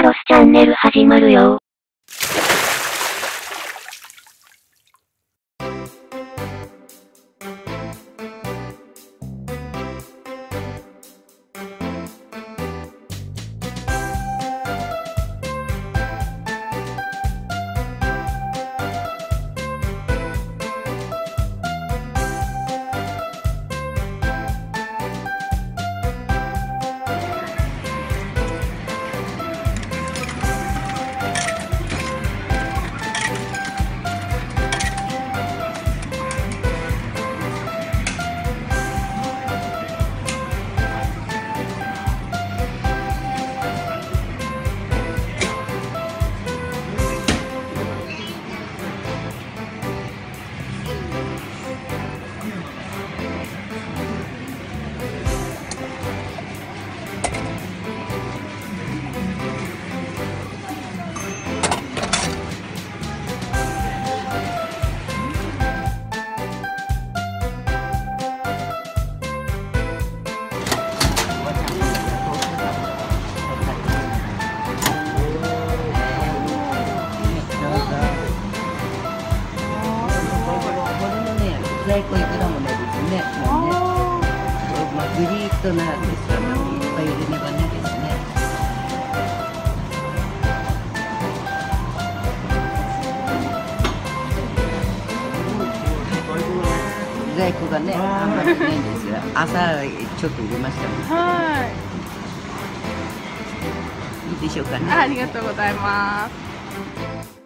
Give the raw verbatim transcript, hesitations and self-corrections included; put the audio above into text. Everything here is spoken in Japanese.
ロスチャンネル始まるよ。 在庫いくらもないですね。もうね。まあグリートなんですから、いっぱい入れねばねですね。在庫がね、あんまりないんですが、朝ちょっと入れましたもん。 はい。 いいでしょうかね。 ありがとうございます。